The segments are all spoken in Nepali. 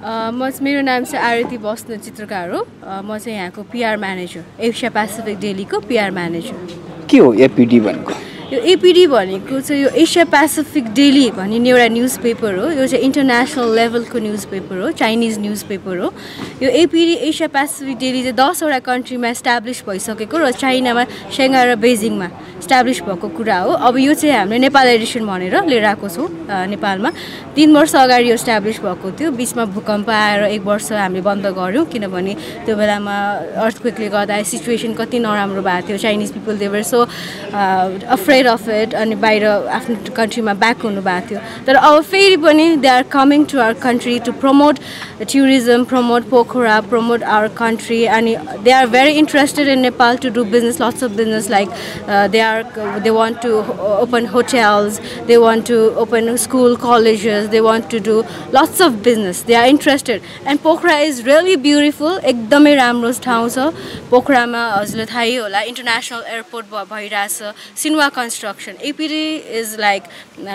मेरो नाम चाहिँ आरती बस्न चित्रकार हो म चाहिँ यहाँको पीआर म्यानेजर एसिया पेसिफिक डेलीको पीआर म्यानेजर के हो एपीडी भनेको यो एपीडी भनेको चाहिँ यो एसिया पेसिफिक डेली भन्ने एउटा न्युज पेपर हो यो चाहिँ इन्टरनेसनल लेभलको न्युज पेपर हो चाइनिज न्युज पेपर हो यो एपीडी एसिया पेसिफिक डेली चाहिँ 10 वटा कन्ट्रीमा इस्टाब्लिस भइसकेको र चाइनामा साङ्घाई र बेजिङमा इस्टाब्लिस भएको कुरा हो अब यो चाहिँ हामीले नेपाल एडिसन भनेर लिएर आएको छौँ नेपालमा 3 वर्ष अगाडि यो इस्टाब्लिस भएको थियो बिचमा भूकम्प आएर 1 वर्ष हामीले बन्द गऱ्यौँ किनभने त्यो बेलामा अर्थक्वेकले गर्दा सिचुएसन कति नराम्रो भएको थियो Chinese people they were so afraid of it अनि बाहिर आफ्नो कन्ट्रीमा ब्याक हुनु भएको थियो तर अब फेरि पनि they are coming to our country to promote tourism promote Pokhara promote our country अनि they are very interested in Nepal to do business lots of business like they want to open hotels, they want to open school, colleges, they want to do lots of business. They are interested. And Pokhara is really beautiful. एकदमै राम्रो ठाउँ छ पोखरामा हजुरले थाहै होला इन्टरनेसनल एयरपोर्ट भइरहेछ Sinwa construction APD is like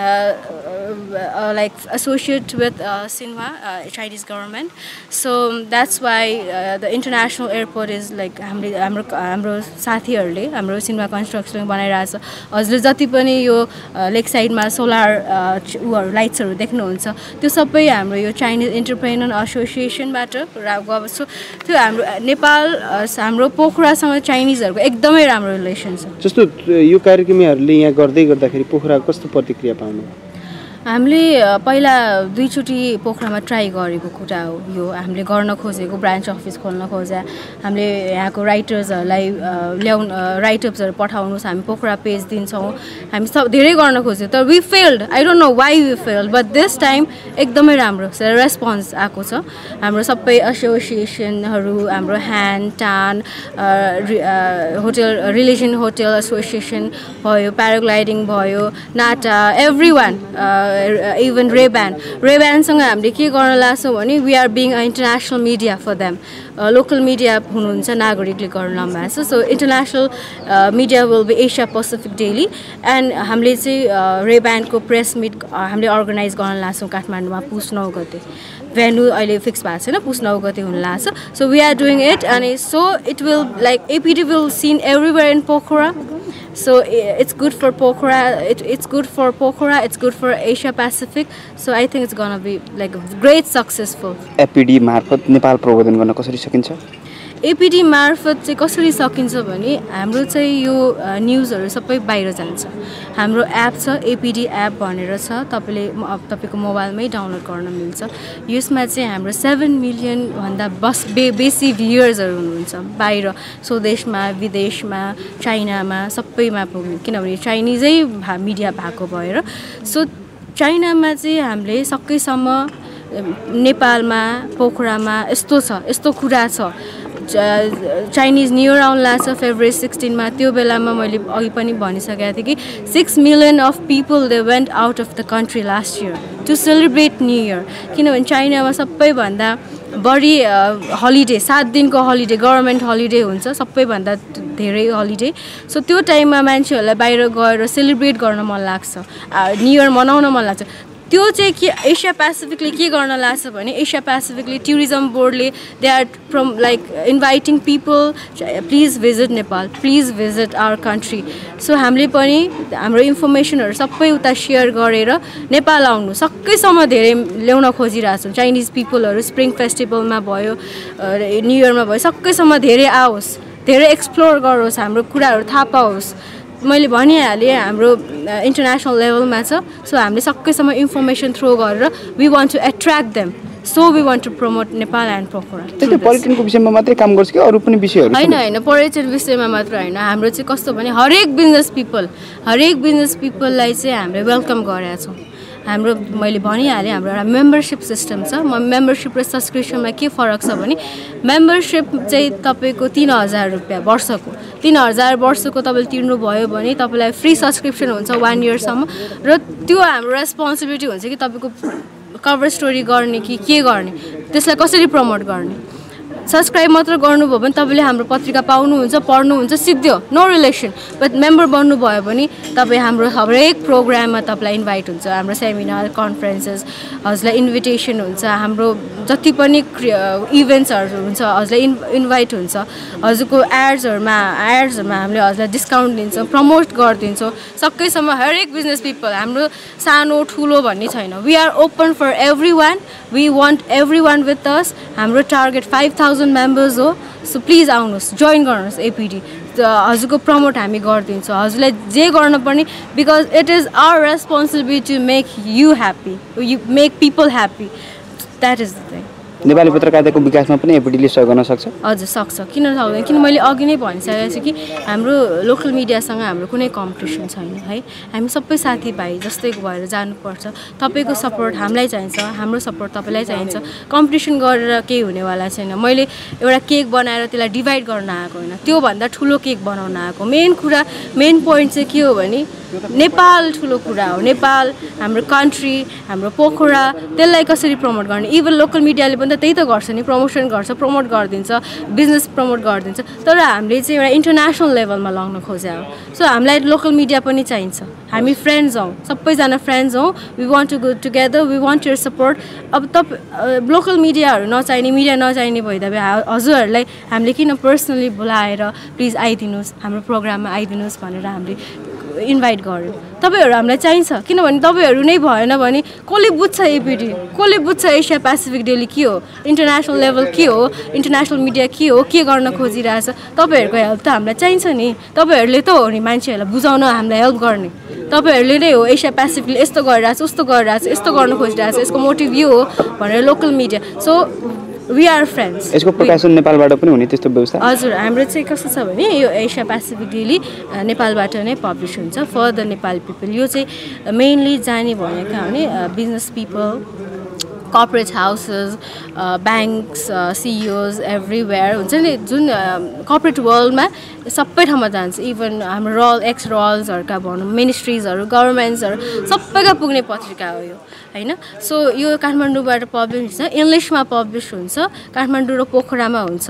associated with Sinwa Chinese government so that's why the international airport is like हाम्रो साथीहरुले हाम्रो सिन्वा कन्स्ट्रक्सन बनाइरहेछ हजुरले जति पनि यो लेक साइडमा सोलर लाइट्सहरु देख्नुहुन्छ त्यो सबै हाम्रो यो चाइनिज एन्टरप्रेन्योर एसोसिएसनबाट गएको छ त्यो हाम्रो नेपाल हाम्रो पोखरासँग चाइनिजहरुको एकदमै राम्रो रिलेसन छ जस्तो यो कार्यक्रमहरुले यहाँ गर्दै गर्दाखेरि पोखरा कस्तो प्रतिक्रिया पाउनु हामीले पहिला 2 चोटी पोखरामा ट्राई गरेको कुरा हो यो हामीले गर्न खोजेको ब्रान्च अफिस खोल्न खोजे हामीले यहाँको राइटर्सहरुलाई ल्याउन राइटअप्सहरु पठाउनुस् हामी पोखरा पेज दिन्छौं हामी सब धेरै गर्न खोज्यौ तर we failed I don't know why we failed but this time एकदमै राम्रो रेस्पोन्स आएको छ हाम्रो सबै एसोसिएसनहरु हाम्रो ह्यान्ड TAAN hotel relation hotel association भयो प्याराग्लाइडिङ भयो नाटा एभ्रीवन even Ray-Ban सँग हामीले के गर्न लाग्छौं भने we are being an international media for them local media हुनुहुन्छ नागरिकले गर्न लाम्छ so international media will be Asia Pacific Daily and हामीले चाहिँ Ray-Ban को प्रेस मिट हामीले अर्गनाइज गर्न लाग्छौं काठमाडौँमा पुस 9 गते venue अहिले फिक्स भएको छैन पुस 9 गते हुन लाग्छ so we are doing it and so it will like APD will seen everywhere in Pokhara so it's good for Pokhara it's good for Pokhara it's good for Asia Pacific so I think it's going to be like great successful APD मार्फत नेपाल प्रबोधन गर्न कसरी सकिन्छ एपीडी मार्फत चाहिँ कसरी सकिन्छ भने हाम्रो चाहिँ यो न्यूजहरु सबै बाहिर जान्छ हाम्रो एप छ एपीडी एप भनेर छ तपाईको मोबाइलमै डाउनलोड गर्न मिल्छ यसमा चाहिँ हाम्रो 7 मिलियन भन्दा बेसी भ्युअर्सहरु हुनुहुन्छ बाहिर स्वदेशमा विदेशमा चाइनामा सबैमा पुग्नु किनभने चाइनिजै मिडिया भएको भएर सो चाइनामा चाहिँ हामीले सकेसम्म नेपालमा पोखरामा यस्तो कुरा छ Chinese New Year आउन लाग्छ February 16 मा त्यो बेलामा मैले अघि पनि भनिसकेको थिए कि 6 million of people they went out of the country last year to celebrate New Year किनभने चाइनामा सबैभन्दा बढी हलिडे 7 दिनको हलिडे गभर्नमेन्ट हलिडे हुन्छ सबैभन्दा धेरै हलिडे सो त्यो टाइममा मान्छेहरुलाई बाहिर गएर सेलिब्रेट गर्न मन लाग्छ न्यू इयर मनाउन मन लाग्छ त्यो चाहिँ के एसिया पेसिफिकले के गर्न लाग्छ भने एसिया पेसिफिकले टुरिज्म बोर्डले they are from like inviting people please visit Nepal please visit our country so हामीले पनि हाम्रो इन्फर्मेसनहरु सबै उता शेयर गरेर नेपाल आउनु सकेसम्म धेरै ल्याउन खोजिरहेछौं चाइनिज पिपलहरु स्प्रिङ फेस्टिभलमा भयो न्यू इयरमा भयो सकेसम्म धेरै आओस् धेरै एक्सप्लोर गरोस् हाम्रो कुराहरु थाहा पाओस् मैले भनिहाले हाम्रो इन्टरनेसनल लेभलमा छ सो हामीले सकेसम्म इन्फर्मेसन थ्रो गरेर we want to attract them so we want to promote Nepal and Pokhara त्यो पर्यटनको विषयमा मात्रै काम गर्छ कि अरु पनि विषयहरु हैन पर्यटन विषयमा मात्र हैन हाम्रो चाहिँ कस्तो भने हरेक बिजनेस पिपललाई चाहिँ हामीले वेलकम गरेका छौं हाम्रो मैले भनिहाले हाम्रो एउटा मेम्बरशिप सिस्टम छ मेम्बरशिप र सब्स्क्रिप्सनमा के फरक छ भने मेम्बरशिप चाहिँ तपाईको 3000 रुपैयाँ वर्षको 3000 वर्षको तपाईले तिर्नु भयो भने तपाईलाई फ्री सब्स्क्रिप्सन हुन्छ 1 इयर सम्म र त्यो हाम्रो रेस्पोन्सिबिलिटी हुन्छ कि तपाईको कभर स्टोरी गर्ने कि के गर्ने त्यसलाई कसरी प्रमोट गर्ने सब्सक्राइब मात्र गर्नुभयो भने तपाईँले हाम्रो पत्रिका पाउनुहुन्छ पढ्नुहुन्छ सिद्धि हो नो रिलेसन बट मेम्बर बन्नुभयो भने तपाईँ हाम्रो हरेक प्रोग्राममा तपाईँलाई इन्भाइट हुन्छ हाम्रो सेमिनार कन्फरेन्सेस हजुरलाई इन्भिटेसन हुन्छ हाम्रो जति पनि इभेन्ट्सहरू हुन्छ हजुरलाई इन्भाइट हुन्छ हजुरको एड्सहरूमा हामीले हजुरलाई डिस्काउन्ट दिन्छौँ प्रमोट गरिदिन्छौँ सकेसम्म हरेक बिजनेस पिपल हाम्रो सानो ठुलो भन्ने छैन we are open for everyone we want everyone with us हाम्रो टार्गेट 5000 मेम्बर्स हो सो प्लिज आउनुहोस् जोइन गर्नुहोस् एपिडी हजुरको प्रमोट हामी गरिदिन्छौँ हजुरलाई जे गर्नुपर्ने because it is our responsibility to make you happy you make people happy that is the thing Nepali पत्रकारिताको विकासमा पनि एपिडीले सहयोग गर्न सक्छ हजुर सक्छ किन सक्दैन किन मैले अघि नै भनिसकेको छु कि हाम्रो लोकल मिडियासँग हाम्रो कुनै कम्पिटिसन छैन है हामी सबै साथीभाइ जस्तैको भएर जानुपर्छ तपाईँको सपोर्ट हामीलाई चाहिन्छ हाम्रो सपोर्ट तपाईँलाई चाहिन्छ कम्पिटिसन गरेर केही हुनेवाला छैन मैले एउटा केक बनाएर त्यसलाई डिभाइड गर्न आएको होइन त्योभन्दा ठुलो केक बनाउन आएको मेन पोइन्ट चाहिँ के हो भने नेपाल ठुलो कुरा हो नेपाल हाम्रो कन्ट्री हाम्रो पोखरा त्यसलाई कसरी प्रमोट गर्ने इभन लोकल मिडियाले पनि त त्यही त गर्छ नि प्रमोसन गर्छ प्रमोट गरिदिन्छ बिजनेस प्रमोट गरिदिन्छ तर हामीले चाहिँ एउटा इन्टरनेसनल लेभलमा लग्न खोज्या हो सो हामीलाई लोकल मिडिया पनि चाहिन्छ हामी फ्रेन्ड्स हौँ सबैजना फ्रेन्ड्स हौँ we want to go together we want your support अब लोकल मिडियाहरू नचाहिने भइदिए हजुरहरूलाई हामीले किन पर्सनली बोलाएर प्लिज आइदिनुहोस् हाम्रो प्रोग्राममा आइदिनुहोस् भनेर हामीले इन्भाइट गर्यो तपाईँहरू हामीलाई चाहिन्छ किनभने तपाईँहरू नै भएन भने कसले बुझ्छ एपिडी कसले बुझ्छ एसिया पेसिफिक डेली के हो इन्टरनेसनल लेभल के हो इन्टरनेसनल मिडिया के हो के गर्न खोजिरहेछ तपाईँहरूको हेल्प त हामीलाई चाहिन्छ नि तपाईँहरूले त हो नि मान्छेहरूलाई बुझाउन हामीलाई हेल्प गर्ने तपाईँहरूले नै हो एसिया पेसिफिकले यस्तो गरिरहेछ उस्तो गरिरहेछ यस्तो गर्न खोजिरहेछ यसको मोटिभ यो हो भनेर local media so we are friends यसको प्रकाशन नेपालबाट पनि हुने त्यस्तो व्यवस्था हजुर हाम्रो चाहिँ कस्तो छ भने यो एसिया पेसिफिक डेली नेपालबाट नै पब्लिस हुन्छ फर द नेपाली पिपल यो चाहिँ मेनली जाने भनेका भने business people corporate houses, banks, CEOs everywhere हुन्छ नि जुन corporate world मा सबै ठाउँमा जान्छ इभन हाम्रो एक्स रोल्सहरुका भनौं मिनिस्ट्रीजहरु गभर्नमेन्ट्सहरु सबैका पुग्ने पत्रिका हो यो हैन सो यो काठमाडौँबाट पब्लिश हुन्छ इंग्लिशमा पब्लिश हुन्छ काठमाडौँ र पोखरामा हुन्छ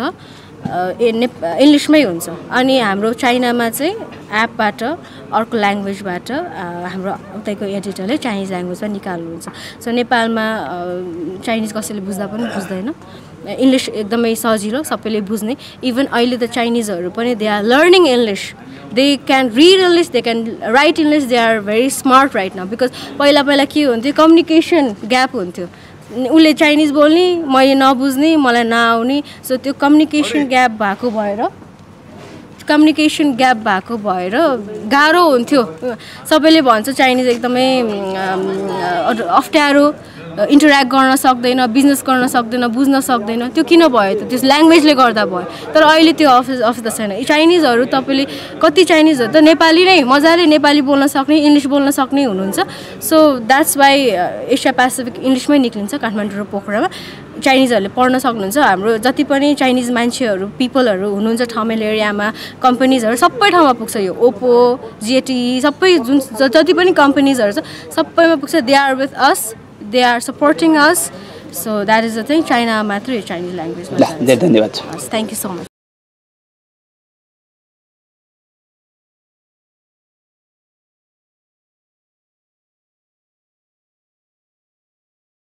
इंग्लिशमै हुन्छ अनि हाम्रो चाइनामा चाहिँ एपबाट अर्को ल्याङ्ग्वेजबाट हाम्रो उतैको एडिटरले चाइनिज ल्याङ्ग्वेजमा निकाल्नुहुन्छ सो नेपालमा चाइनिज कसैले बुझ्दा पनि बुझ्दैन इंग्लिश एकदमै सजिलो सबैले बुझ्ने इभन अहिले त चाइनिजहरु पनि they are learning English they can read English they can write English they are very smart right now because पहिला के हुन्थ्यो कम्युनिकेसन ग्याप हुन्थ्यो उले चाइनिज बोल्ने मैले नबुझ्ने मलाई नआउने सो त्यो कम्युनिकेसन ग्याप भएको भएर गाह्रो हुन्थ्यो सबैले भन्छ चाइनिज एकदमै अप्ठ्यारो इन्टरेक्ट गर्न सक्दैन बिजनेस गर्न सक्दैन बुझ्न सक्दैन त्यो किन भयो त त्यस ल्याङ्ग्वेजले गर्दा भयो तर अहिले त्यो अवस्था छैन चाइनिजहरु तपाईले कति चाइनिजहरु त नेपाली नै मजाले नेपाली बोल्न सक्ने इंग्लिश बोल्न सक्ने हुनुहुन्छ so that's why Asia Pacific इंग्लिशमै निक्लिन्छ काठमाडौँ र पोखरामा चाइनिजहरुले पढ्न सक्नुहुन्छ हाम्रो जति पनि चाइनिज मान्छेहरु पिपलहरु हुनुहुन्छ ठमेल एरियामा कम्पनीजहरु सबै ठाउँमा पुग्छ यो ओप्पो जेटी सबै जुन जति पनि कम्पनीजहरु छ सबैमा पुग्छ they are with us they are supporting us so that is the thing China matri Chinese language धन्यवाद thank you so much